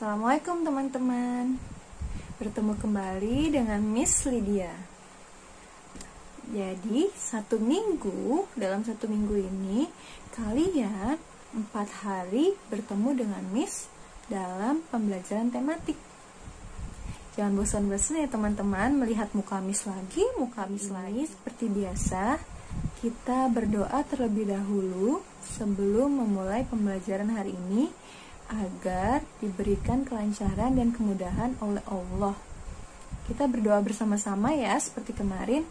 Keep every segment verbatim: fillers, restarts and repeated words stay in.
Assalamualaikum teman-teman. Bertemu kembali dengan Miss Lydia. Jadi satu minggu, dalam satu minggu ini kalian empat hari bertemu dengan Miss dalam pembelajaran tematik. Jangan bosan-bosan ya teman-teman melihat muka Miss lagi, muka Miss lagi. Seperti biasa, kita berdoa terlebih dahulu sebelum memulai pembelajaran hari ini, agar diberikan kelancaran dan kemudahan oleh Allah. Kita berdoa bersama-sama ya, seperti kemarin.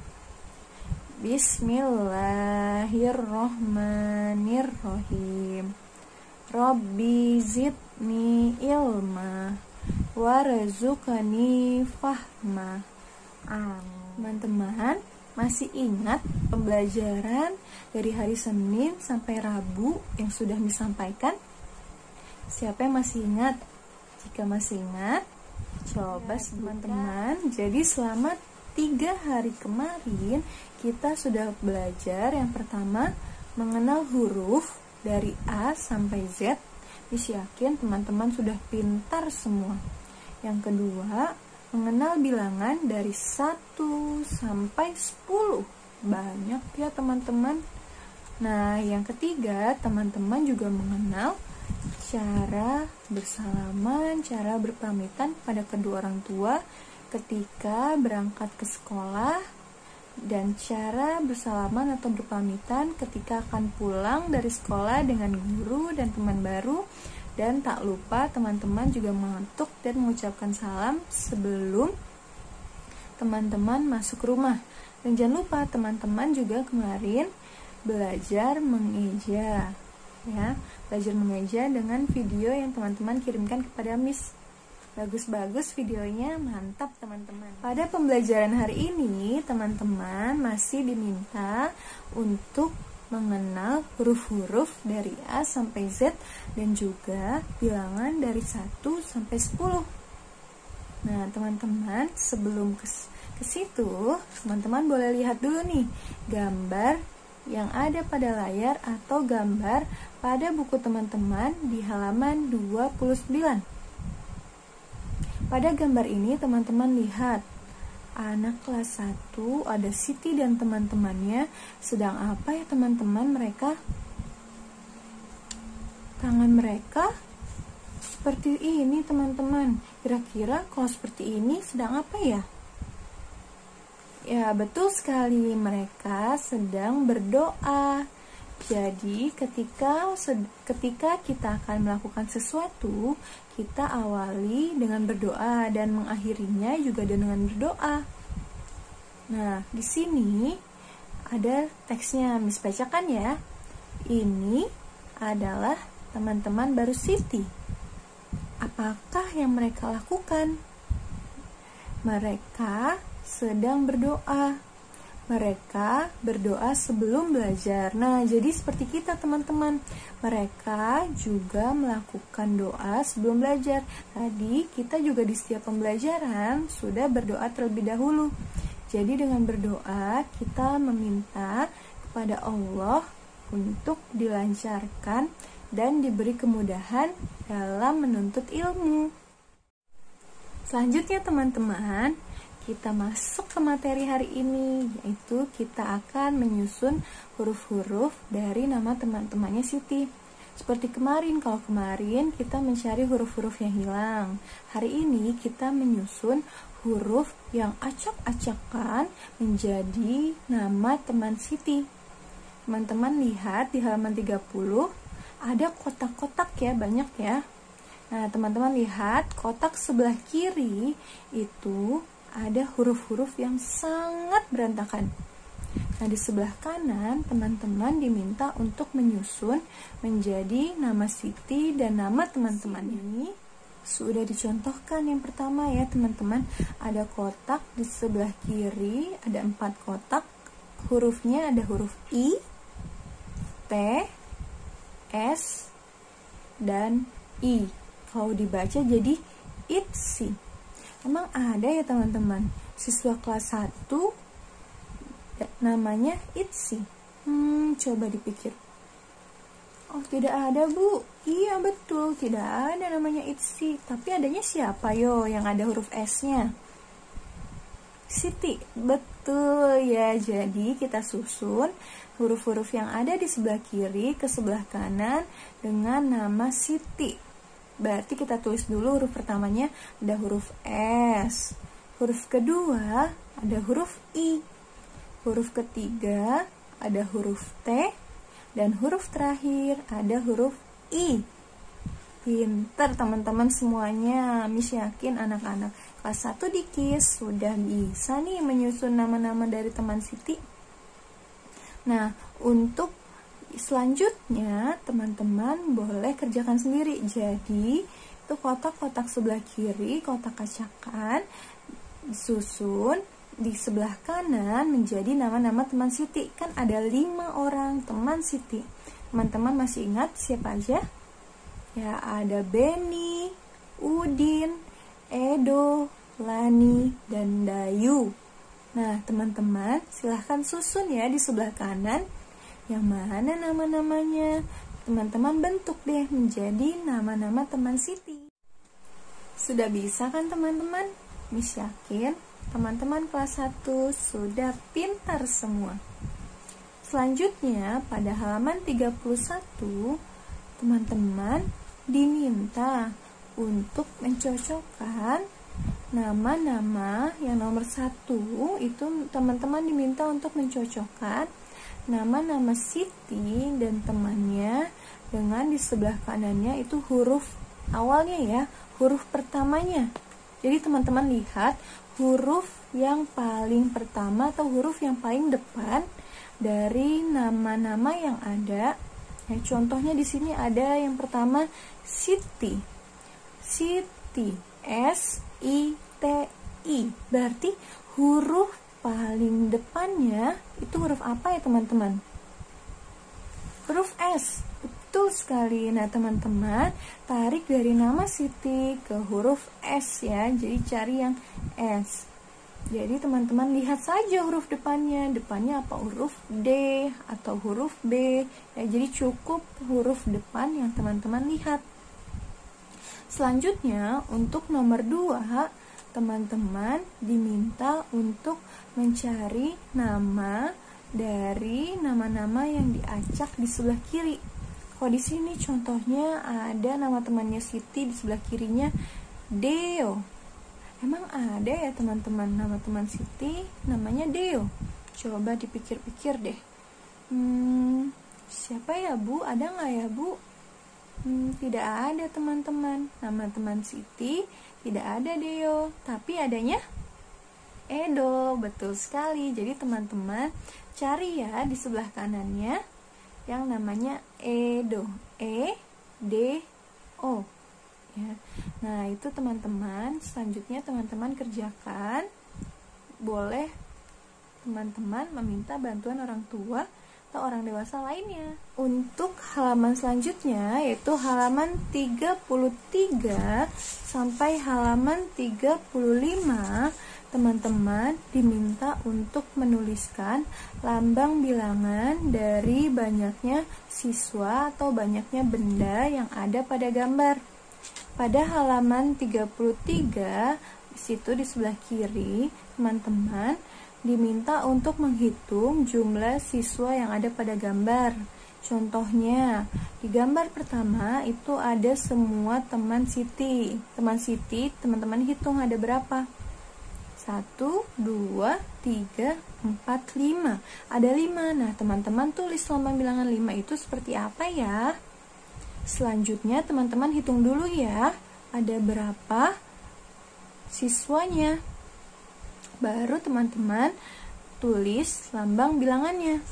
Bismillahirrohmanirrohim. Rabbi zidni ilma warzuqni fahma. Amin. Teman-teman, masih ingat pembelajaran dari hari Senin sampai Rabu yang sudah disampaikan? Siapa yang masih ingat? Jika masih ingat, coba ya, teman-teman. Jadi selama tiga hari kemarin kita sudah belajar yang pertama mengenal huruf dari A sampai Z. Miss yakin teman-teman sudah pintar semua. Yang kedua, mengenal bilangan dari satu sampai sepuluh. Banyak ya teman-teman. Nah, yang ketiga, teman-teman juga mengenal cara bersalaman, cara berpamitan pada kedua orang tua ketika berangkat ke sekolah, dan cara bersalaman atau berpamitan ketika akan pulang dari sekolah dengan guru dan teman baru. Dan tak lupa teman-teman juga mengetuk dan mengucapkan salam sebelum teman-teman masuk rumah. Dan jangan lupa teman-teman juga kemarin belajar mengeja, ya, belajar mengeja dengan video yang teman-teman kirimkan kepada Miss. Bagus-bagus videonya, mantap teman-teman. Pada pembelajaran hari ini, teman-teman masih diminta untuk mengenal huruf-huruf dari A sampai Z dan juga bilangan dari satu sampai sepuluh. Nah, teman-teman, sebelum ke, ke situ, teman-teman boleh lihat dulu nih gambar yang ada pada layar atau gambar pada buku teman-teman di halaman dua puluh sembilan. Pada gambar ini teman-teman lihat anak kelas satu, ada Siti dan teman-temannya sedang apa ya teman-teman? Mereka tangan mereka seperti ini teman-teman. Kira-kira kalau seperti ini sedang apa ya? Ya, betul sekali, mereka sedang berdoa. Jadi, ketika ketika kita akan melakukan sesuatu, kita awali dengan berdoa dan mengakhirinya juga dengan berdoa. Nah, di sini ada teksnya, Miss bacakan ya. Ini adalah teman-teman baru Siti. Apakah yang mereka lakukan? Mereka sedang berdoa. Mereka berdoa sebelum belajar. Nah, jadi seperti kita teman-teman, mereka juga melakukan doa sebelum belajar. Tadi kita juga di setiap pembelajaran sudah berdoa terlebih dahulu. Jadi dengan berdoa kita meminta kepada Allah untuk dilancarkan dan diberi kemudahan dalam menuntut ilmu. Selanjutnya teman-teman, kita masuk ke materi hari ini, yaitu kita akan menyusun huruf-huruf dari nama teman-temannya Siti. Seperti kemarin, kalau kemarin kita mencari huruf-huruf yang hilang, hari ini kita menyusun huruf yang acak-acakan menjadi nama teman Siti. Teman-teman lihat di halaman tiga puluh, ada kotak-kotak ya, banyak ya. Nah, teman-teman lihat kotak sebelah kiri itu ada huruf-huruf yang sangat berantakan. Nah, di sebelah kanan teman-teman diminta untuk menyusun menjadi nama Siti dan nama teman-teman. Ini sudah dicontohkan. Yang pertama ya teman-teman, ada kotak di sebelah kiri, ada empat kotak. Hurufnya ada huruf I, T, S, dan I. Kalau dibaca jadi Itsi. Emang ada ya teman-teman siswa kelas satu namanya Itsi? Hmm, coba dipikir. Oh, tidak ada, Bu. Iya, betul. Tidak ada namanya Itzy. Tapi adanya siapa, yo, yang ada huruf S-nya? Siti. Betul ya. Jadi kita susun huruf-huruf yang ada di sebelah kiri ke sebelah kanan dengan nama Siti. Berarti kita tulis dulu huruf pertamanya ada huruf S. Huruf kedua ada huruf I. Huruf ketiga ada huruf T. Dan huruf terakhir ada huruf I. Pinter teman-teman semuanya. Miss yakin anak-anak kelas satu di K I S sudah bisa nih menyusun nama-nama dari teman Siti. Nah, untuk selanjutnya teman-teman boleh kerjakan sendiri. Jadi, itu kotak-kotak sebelah kiri, kotak kacakan disusun di sebelah kanan menjadi nama-nama teman Siti. Kan ada lima orang teman Siti. Teman-teman masih ingat siapa aja? Ya, ada Benny, Udin, Edo, Lani, dan Dayu. Nah, teman-teman silahkan susun ya di sebelah kanan yang mana nama-namanya. Teman-teman bentuk deh menjadi nama-nama teman Siti. Sudah bisa kan teman-teman? Miss yakin teman-teman kelas satu sudah pintar semua. Selanjutnya pada halaman tiga puluh satu, teman-teman diminta untuk mencocokkan nama-nama yang nomor satu. Itu teman-teman diminta untuk mencocokkan nama-nama Siti dan temannya dengan di sebelah kanannya itu huruf awalnya ya, huruf pertamanya. Jadi teman-teman lihat huruf yang paling pertama atau huruf yang paling depan dari nama-nama yang ada. Ya, contohnya di sini ada yang pertama Siti. Siti, S I T I. Berarti huruf paling depannya itu huruf apa ya teman-teman? Huruf S. Betul sekali. Nah teman-teman tarik dari nama Siti ke huruf S ya. Jadi cari yang S. Jadi teman-teman lihat saja huruf depannya. Depannya apa? Huruf D atau huruf B ya. Jadi cukup huruf depan yang teman-teman lihat. Selanjutnya untuk nomor dua, teman-teman diminta untuk mencari nama dari nama-nama yang diacak di sebelah kiri. Kalau di sini contohnya ada nama temannya Siti, di sebelah kirinya Deo. Emang ada ya teman-teman nama teman Siti namanya Deo? Coba dipikir-pikir deh. Hmm, siapa ya Bu? Ada nggak ya Bu? Hmm, tidak ada teman-teman. Nama teman Siti tidak ada Deo, tapi adanya Edo. Betul sekali. Jadi teman-teman cari ya di sebelah kanannya yang namanya Edo, E D O ya. Nah itu teman-teman. Selanjutnya teman-teman kerjakan. Boleh teman-teman meminta bantuan orang tua atau orang dewasa lainnya. Untuk halaman selanjutnya yaitu halaman tiga puluh tiga sampai halaman tiga puluh lima, teman-teman diminta untuk menuliskan lambang bilangan dari banyaknya siswa atau banyaknya benda yang ada pada gambar. Pada halaman tiga puluh tiga, di situ di sebelah kiri, teman-teman diminta untuk menghitung jumlah siswa yang ada pada gambar. Contohnya, di gambar pertama itu ada semua teman Siti. Teman Siti, teman-teman hitung ada berapa? Satu, dua, tiga, empat, lima. Ada lima. Nah, teman-teman tulis lambang bilangan lima itu seperti apa ya? Selanjutnya, teman-teman hitung dulu ya. Ada berapa siswanya? Baru teman-teman tulis lambang bilangannya.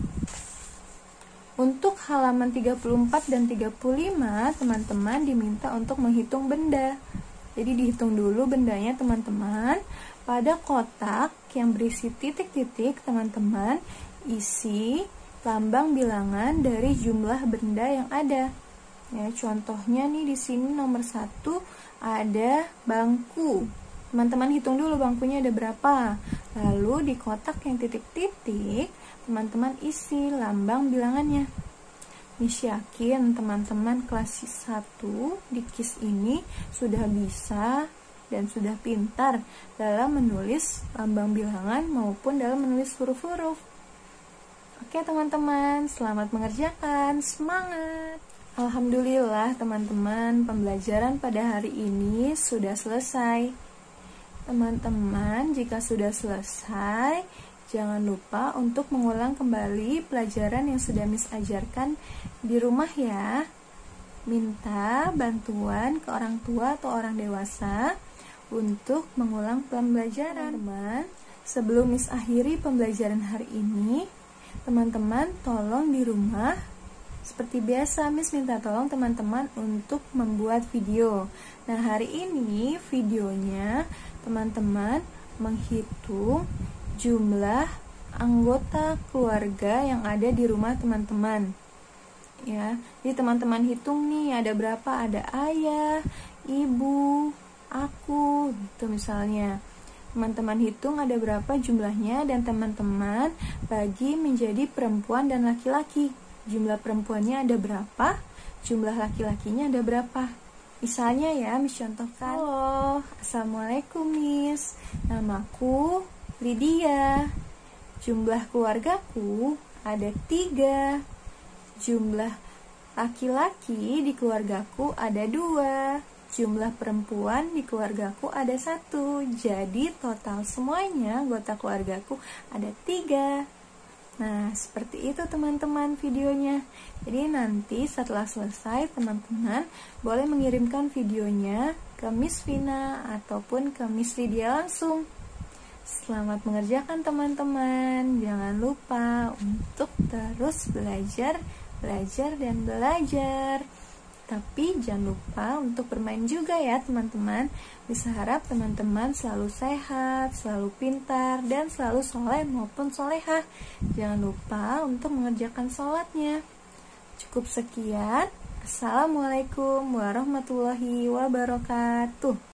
Untuk halaman tiga puluh empat dan tiga puluh lima, teman-teman diminta untuk menghitung benda. Jadi dihitung dulu bendanya teman-teman. Pada kotak yang berisi titik-titik, teman-teman isi lambang bilangan dari jumlah benda yang ada. Ya, contohnya nih di sini nomor satu ada bangku. Teman-teman hitung dulu bangkunya ada berapa. Lalu di kotak yang titik-titik, teman-teman isi lambang bilangannya. Miss yakin teman-teman kelas satu di K I S ini sudah bisa dan sudah pintar dalam menulis lambang bilangan maupun dalam menulis huruf-huruf. Oke teman-teman, selamat mengerjakan, semangat! Alhamdulillah teman-teman, pembelajaran pada hari ini sudah selesai. Teman-teman, jika sudah selesai, jangan lupa untuk mengulang kembali pelajaran yang sudah Miss ajarkan di rumah ya. Minta bantuan ke orang tua atau orang dewasa untuk mengulang pembelajaran. Teman-teman, sebelum Miss akhiri pembelajaran hari ini, teman-teman tolong di rumah seperti biasa Miss minta tolong teman-teman untuk membuat video. Nah, hari ini videonya teman-teman menghitung jumlah anggota keluarga yang ada di rumah teman-teman. Ya, jadi teman-teman hitung nih ada berapa, ada ayah, ibu, aku, gitu misalnya. Teman-teman hitung ada berapa jumlahnya dan teman-teman bagi menjadi perempuan dan laki-laki. Jumlah perempuannya ada berapa, jumlah laki-lakinya ada berapa. Misalnya ya, Miss contohkan. Halo, Assalamualaikum Miss, namaku Lydia. Jumlah keluargaku ada tiga. Jumlah laki-laki di keluargaku ada dua. Jumlah perempuan di keluargaku ada satu. Jadi total semuanya anggota keluargaku ada tiga. Nah, seperti itu teman-teman videonya. Jadi nanti setelah selesai teman-teman boleh mengirimkan videonya ke Miss Vina ataupun ke Miss Lydia langsung. Selamat mengerjakan teman-teman. Jangan lupa untuk terus belajar, belajar dan belajar. Tapi jangan lupa untuk bermain juga ya teman-teman. Bisa harap teman-teman selalu sehat, selalu pintar, dan selalu soleh maupun solehah. Jangan lupa untuk mengerjakan sholatnya. Cukup sekian. Assalamualaikum warahmatullahi wabarakatuh.